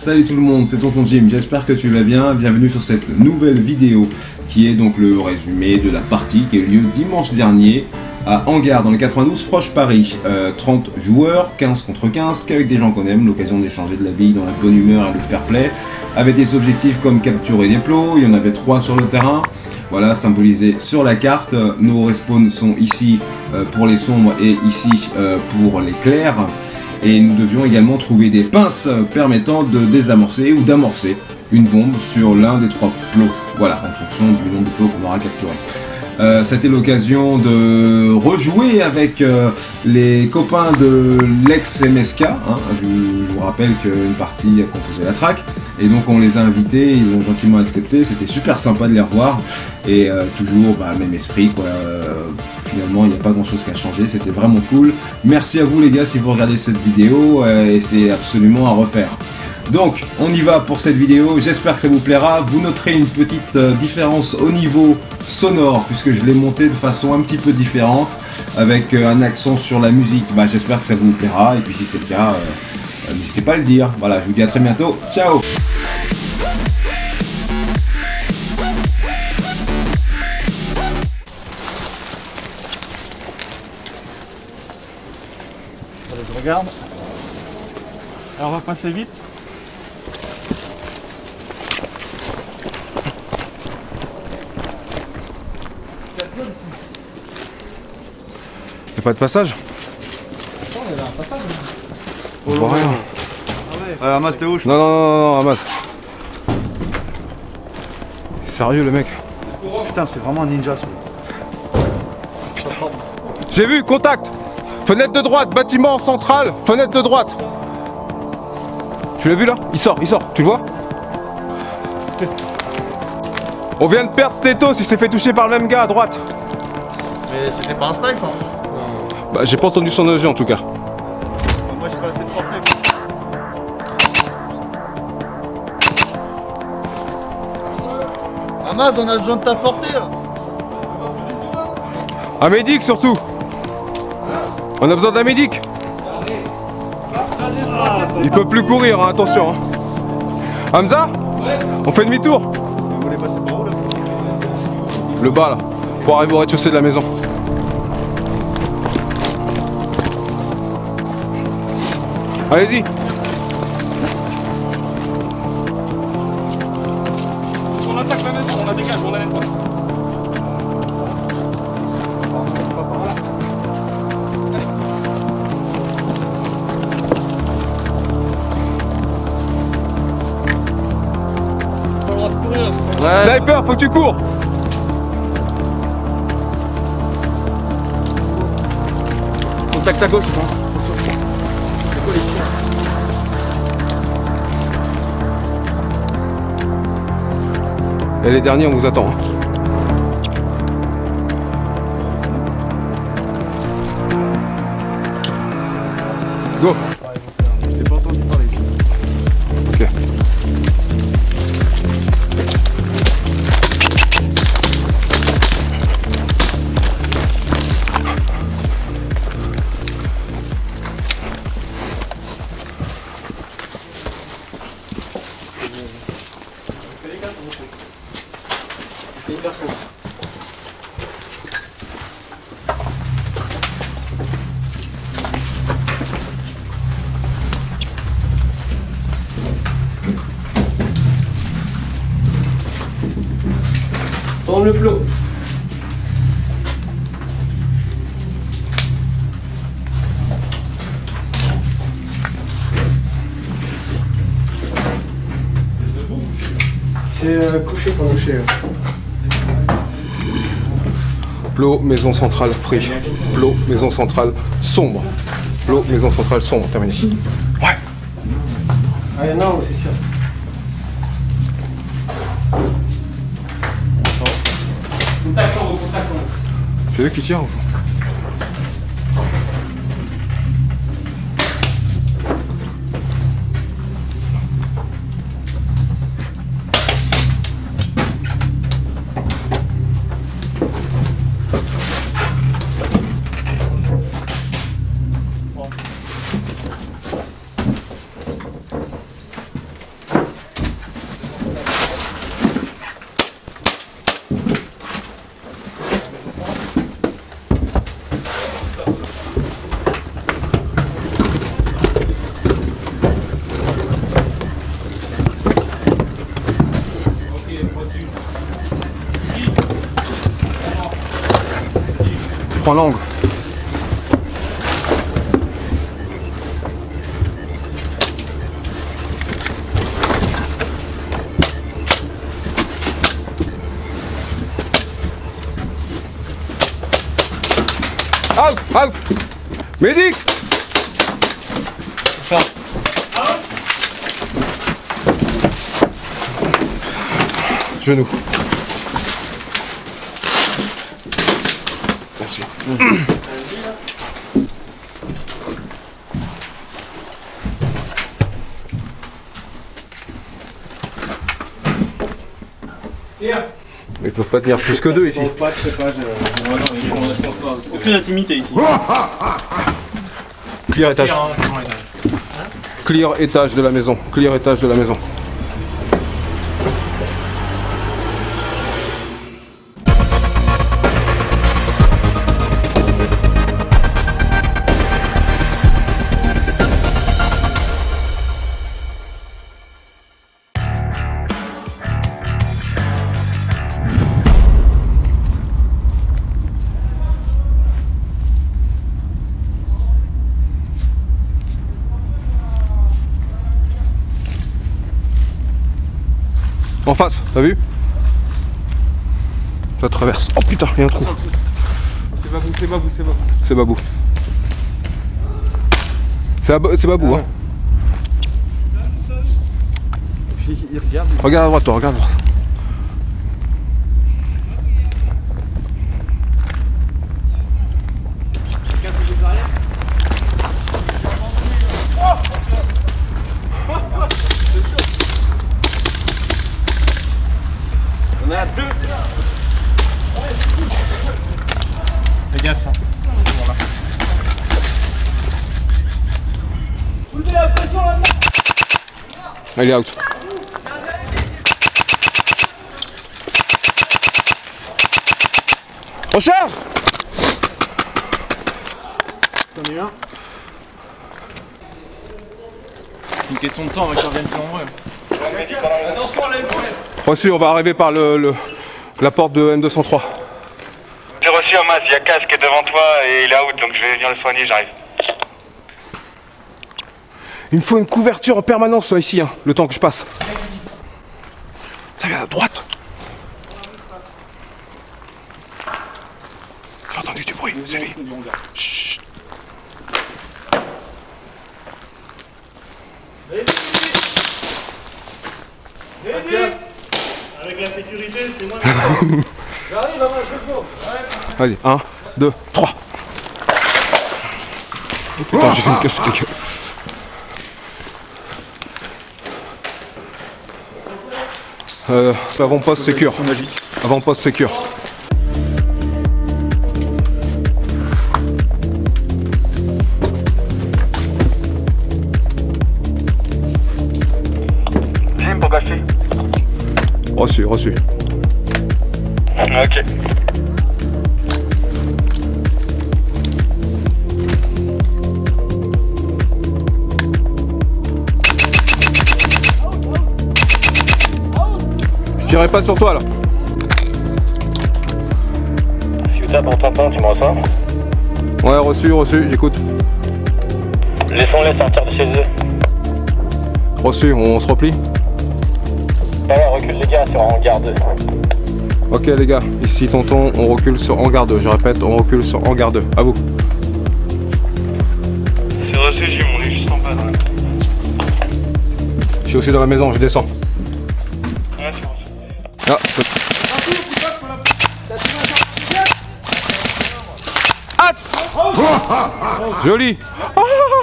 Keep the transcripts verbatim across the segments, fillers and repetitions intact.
Salut tout le monde, c'est Tonton Jim, j'espère que tu vas bien. Bienvenue sur cette nouvelle vidéo qui est donc le résumé de la partie qui a eu lieu dimanche dernier à Hangar dans le quatre-vingt-douze proche Paris. Euh, trente joueurs, quinze contre quinze, qu'avec des gens qu'on aime, l'occasion d'échanger de la bille dans la bonne humeur et le fair play, avec des objectifs comme capturer des plots. Il y en avait trois sur le terrain. Voilà, symbolisé sur la carte. Nos respawns sont ici euh, pour les sombres et ici euh, pour les clairs. Et nous devions également trouver des pinces permettant de désamorcer ou d'amorcer une bombe sur l'un des trois plots. Voilà, en fonction du nombre de plots qu'on aura capturé. Euh, C'était l'occasion de rejouer avec euh, les copains de l'ex-M S K. Hein. Je, je vous rappelle qu'une partie a composé la track. Et donc on les a invités, ils ont gentiment accepté. C'était super sympa de les revoir. Et euh, toujours bah, même esprit quoi. Euh, finalement il n'y a pas grand chose qui a changé, c'était vraiment cool. Merci à vous les gars si vous regardez cette vidéo euh, et c'est absolument à refaire. Donc on y va pour cette vidéo, j'espère que ça vous plaira. Vous noterez une petite euh, différence au niveau sonore puisque je l'ai monté de façon un petit peu différente avec euh, un accent sur la musique. Bah, j'espère que ça vous plaira et puis si c'est le cas, euh, euh, n'hésitez pas à le dire. Voilà, je vous dis à très bientôt, ciao. Je regarde. Alors on va passer vite. Y'a pas de passage? Oh, il y a un passage. On voit rien. Ah ouais. Ouais, Hamas, t'es où? Non, non, non, non, Hamas. Sérieux le mec? Putain, c'est vraiment un ninja celui. Putain. J'ai vu, contact. Fenêtre de droite, bâtiment central, fenêtre de droite. Tu l'as vu là? Il sort, il sort, tu le vois? On vient de perdre Stétos, il s'est fait toucher par le même gars à droite. Mais c'était pas un style quoi. Bah j'ai pas entendu son O G en tout cas. Moi j'ai pas assez de portée. Hamas, on a besoin de ta portée là. Un médic surtout. On a besoin d'un médic. Il peut plus courir, hein, attention. Hein. Hamza, on fait demi-tour. Vous voulez passer par où là? Le bas là, pour arriver au rez-de-chaussée de la maison. Allez-y. On attaque la maison, on la dégage, on la nettoie. Ouais. Sniper, faut que tu cours. Contact à gauche, non? Et les derniers, on vous attend. Hein. Go. J'ai pas entendu parler. Ok. Une personne. Tourne le plot. C'est euh, couché pour coucher. Plot, maison centrale, pris. Plot, maison centrale, sombre. Plot, maison centrale, sombre. Terminé. Ouais. Ah non, c'est sûr. Contact en haut, contact en haut. C'est eux qui tirent. prends l'angle. Out, out. Médic. Genou. Merci. Mmh. Ils peuvent pas tenir plus que deux ici. Aucune intimité ici. Clear étage. Clear étage de la maison. Clear étage de la maison. En face, t'as vu? Ça traverse. Oh putain, il y a un trou. C'est babou, c'est babou, c'est babou. C'est babou. C'est babou, c'est babou, hein. Il regarde. Regarde à droite, toi, regarde à droite. On a deux. Fais gaffe. Hein. Voilà. Soulevez la pression là-dedans. Il est out. Recharge. C'en est un. C'est une question de temps avec qu'on revienne plus nombreux. Attention à l'épaule. Reçu, on va arriver par le, le, la porte de M deux cent trois. J'ai reçu un masque, il y a casque devant toi et il est out, donc je vais venir le soigner, j'arrive. Il me faut une couverture en permanence là, ici, hein, le temps que je passe. Ça vient à droite. J'ai entendu du bruit, c'est lui. Chut. Avec la sécurité, c'est moins. J'arrive à moi, je Vas-y, un, deux, trois. Oh putain, j'ai fait une casse de gueule. Euh, avant-poste sécure. Avant-poste sécure. Jim pour gâcher. Reçu, reçu. Ok. Je tirerai pas sur toi là. Si tu tapes en t'entends, tu me reçois. Ouais, reçu, reçu, j'écoute. Laissons-les sortir de chez eux. Reçu, on se replie. Voilà, recule les gars sur hangar deux. Ok les gars, ici tonton, on recule sur hangar deux. Je répète, on recule sur hangar deux. À vous. C'est reçu Jim, on est juste en bas. Là. Je suis aussi dans la maison, je descends. Ouais, c'est reçu. Ah, ah joli. Ah,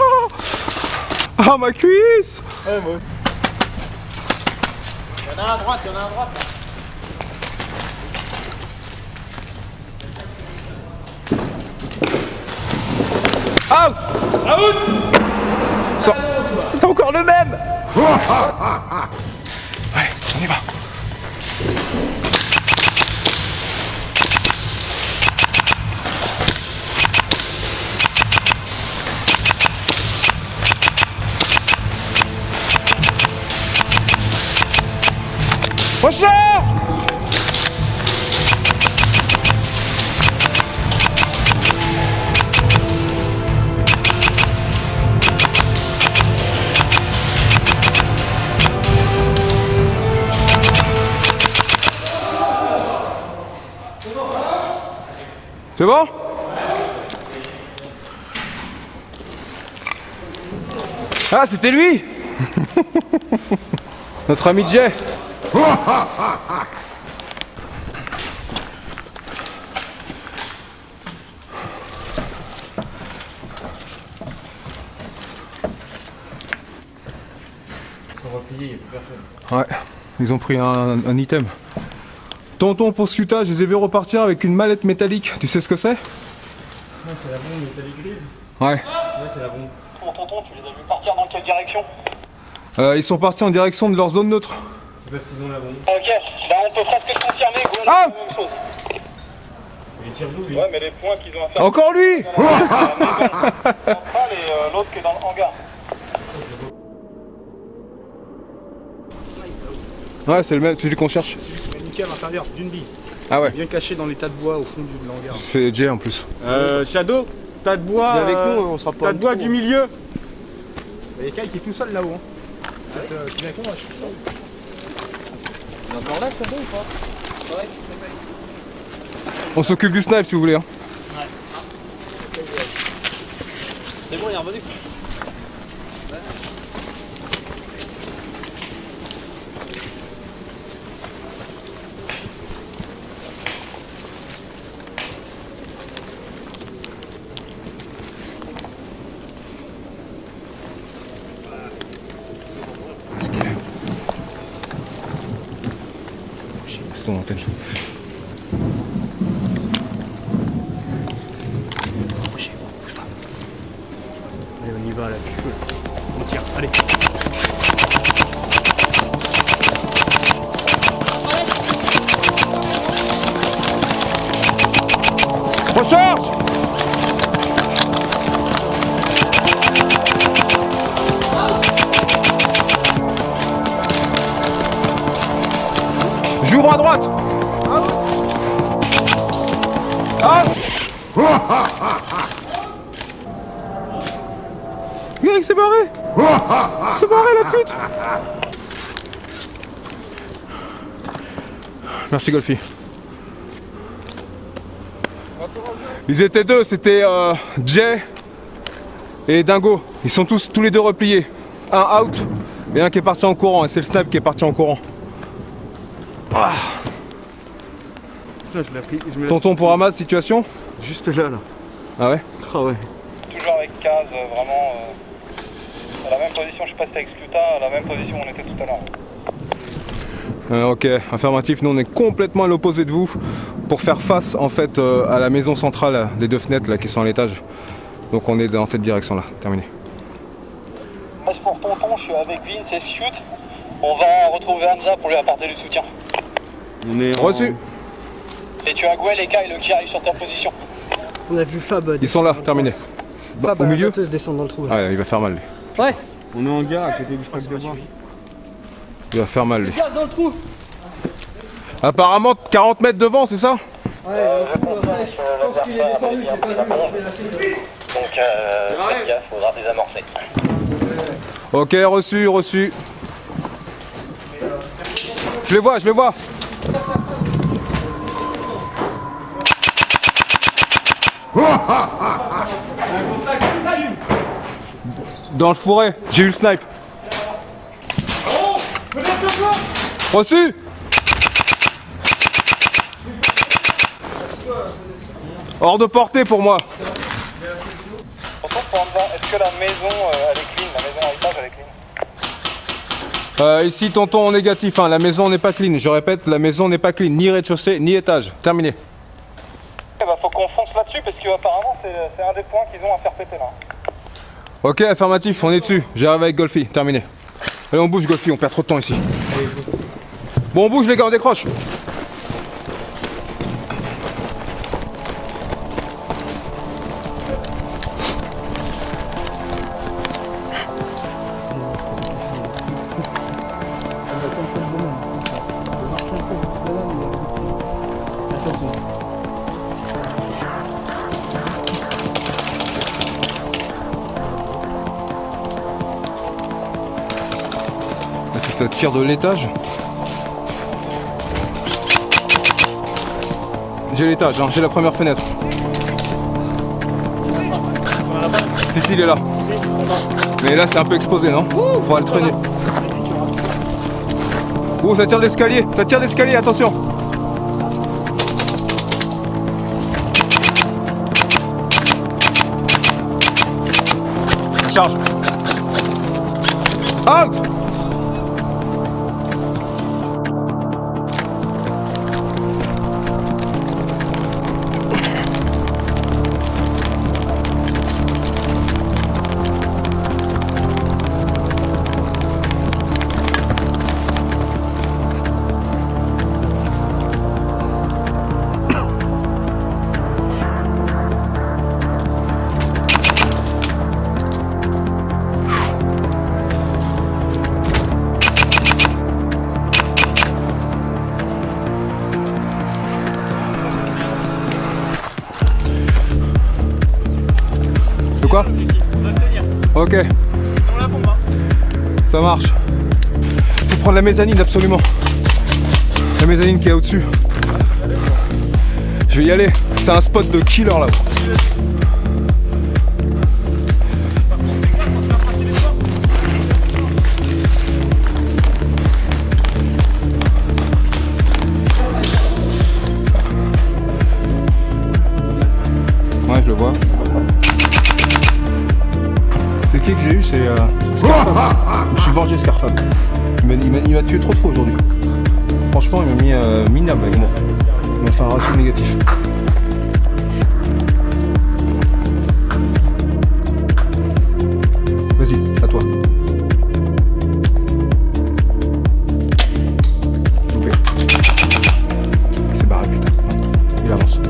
ah ma cuisse. Il y en a un à droite, il y en a un à droite. Out. Out. C'est encore le même. Allez, on y va. Recharge. C'est bon? Ah, c'était lui. Notre ami Jay. Ils sont repliés, il n'y a plus personne. Ouais, ils ont pris un, un item. Tonton, pour scutage, je les ai vus repartir avec une mallette métallique. Tu sais ce que c'est? Non, c'est la bombe métallique grise. Ouais. Ouais, c'est la bombe. Bon, tonton, tu les as vus partir dans quelle direction? Euh, ils sont partis en direction de leur zone neutre. C'est parce qu'ils ont la bombe. Ok, là on peut presque se confirmer, Gwen, Ah c'est la même chose. Il tire d'où lui? Ouais, mais les points qu'ils ont à faire. Encore lui. Centrale et euh, l'autre qui est dans le hangar. Ouais, c'est le même, c'est celui qu'on cherche. Celui qui m'a niqué à l'intérieur d'une bille. Ah ouais. Bien caché dans les tas de bois au fond du hangar. C'est Jay en plus. Euh, Shadow, tas de bois. Viens avec euh, nous, on sera pas Tas de bois trop. du milieu. Il y a Kai qui est tout seul là-haut. Hein. Peut-être, euh, tu viens avec moi, je suis seul. Il est encore là, ça va ou pas? On s'occupe du snipe si vous voulez. Hein. C'est bon, il est revenu. C'est ton antenne. Allez, on y va là, du feu. On tire, allez. Recharge. J'ouvre à droite. Ah. Regarde, il s'est barré. Il s'est barré la pute. Merci Golfi. Ils étaient deux, c'était euh, Jay et Dingo. Ils sont tous, tous les deux repliés. Un out et un qui est parti en courant. Et c'est le snap qui est parti en courant. Ah. Là, je l'ai pris. Je me l'ai- Tonton pour Hamas, situation? Juste là, là. Ah ouais? Ah ouais. Toujours avec Kaz, euh, vraiment euh, à la même position, je sais pas si t'as exclu à la même position où on était tout à l'heure. Euh, ok, affirmatif, nous on est complètement à l'opposé de vous pour faire face en fait euh, à la maison centrale des deux fenêtres là qui sont à l'étage. Donc on est dans cette direction là, terminé. Moi pour tonton, je suis avec Vince et Shoot. On va retrouver Hamza pour lui apporter du soutien. On est en- Reçu. Et tu as Gwel et Kyle qui arrivent sur ta position. On a vu Fab. Ils sont là, terminé. Bah, Fab au à la milieu. batteuse descendre dans le trou. Là. Ouais, il va faire mal lui. Ouais. On est en gare à côté du stock de bois. Il va faire mal lui. Regarde dans le trou. Apparemment quarante mètres devant, c'est ça? Ouais, dans le trou, après, je pense qu'il est descendu, je sais pas vu, je vais lâcher le truc. Donc euh, faites gaffe, faudra désamorcer. Ok, reçu, reçu. Je les vois, je les vois. Dans le fourré, j'ai eu le snipe. Reçu. Hors de portée pour moi. Tonton pour Hamza, est-ce que la maison euh, elle est clean, la maison à étage elle est clean? Euh, ici, tonton, en négatif, hein, la maison n'est pas clean. Je répète, la maison n'est pas clean, ni rez-de-chaussée, ni étage. Terminé. Eh bah faut qu'on fonce là-dessus parce qu'apparemment c'est c'est un des points qu'ils ont à faire péter là. Ok, affirmatif, on est dessus. J'arrive avec Golfi, terminé. Allez, on bouge, Golfi, on perd trop de temps ici. Bon, on bouge, les gars, on décroche. Ça tire de l'étage. J'ai l'étage, hein, j'ai la première fenêtre. Si, si, il est là. Mais là, c'est un peu exposé, non? Faudra le traîner. Ouh, ça tire l'escalier, ça tire l'escalier, attention. Charge. Out. Quoi? Ok. Ils sont là pour moi. Ça marche. Faut prendre la mezzanine absolument. La mezzanine qui est au-dessus. Je vais y aller. C'est un spot de killer là. Ouais, je le vois. C'est qui que j'ai eu? C'est euh, Scarfab. Je me suis vengé Scarfab. Il m'a tué trop de fois aujourd'hui. Franchement, il m'a mis euh, minable avec moi. Il m'a fait un ratio négatif. Vas-y, à toi. Loupé. Il s'est barré, putain. Il avance.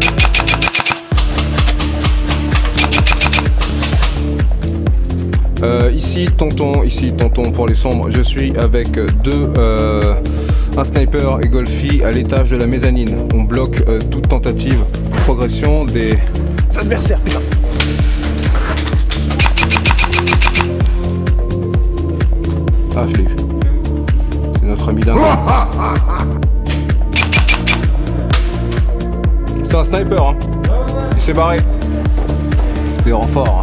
Euh, ici tonton, ici tonton pour les sombres, je suis avec deux, euh, un sniper et Golfi à l'étage de la mezzanine. On bloque euh, toute tentative de progression des adversaires, putain. Ah, je l'ai eu. C'est notre ami dingue. C'est un sniper, hein. Il s'est barré. Les renforts.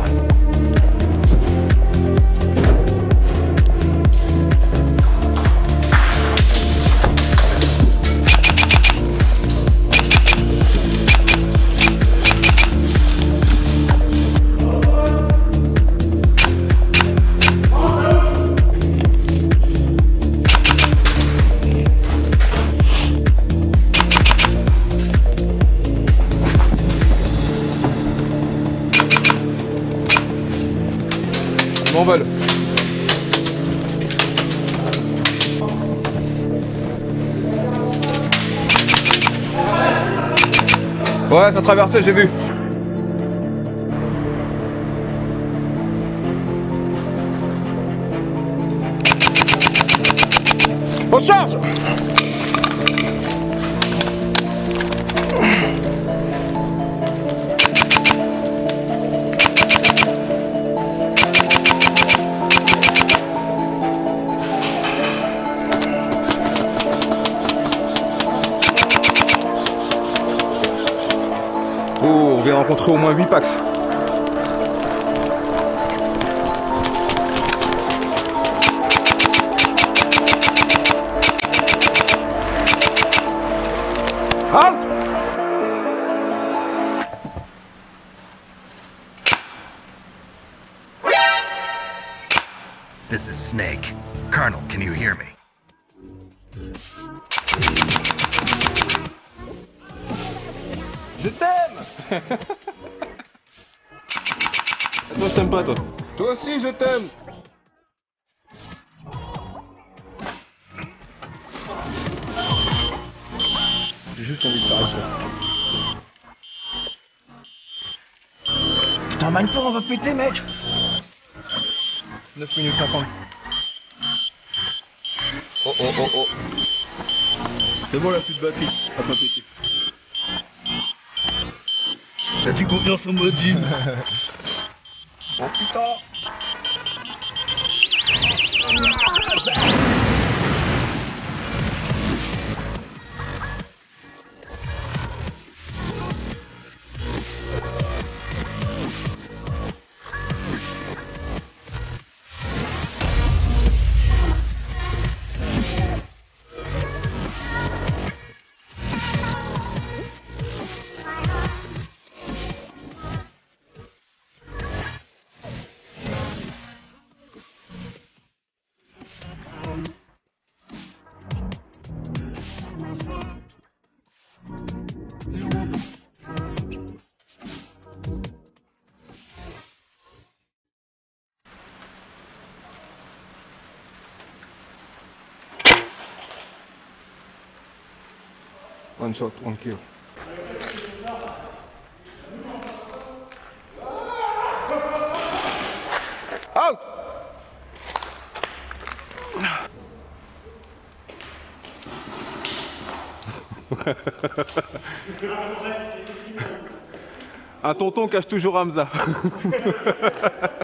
M'envole. Ouais, ça traversait, j'ai vu. On charge. Oh, on vient de rencontrer au moins huit packs. Halt! This is Snake. Colonel, can you hear me? Je t'aime. Toi je t'aime pas toi. Toi aussi je t'aime. J'ai juste envie de parler de ça. Putain, mine pas, on va péter mec. neuf minutes cinquante. Oh oh oh oh. C'est bon, la plus de batterie, ça va pas péter. As-tu confiance en moi, Jim? Oh putain! One shot, one kill. Out! Un tonton cache toujours Hamza.